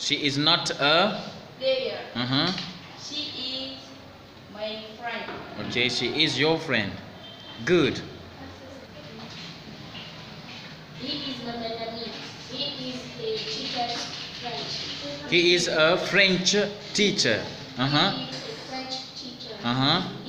She is not a player. uh-huh. She is my friend. Okay, she is your friend. Good. He is not an enemy. He is a teacher French. He is a French teacher. Uh-huh. He is a French teacher. Uh-huh.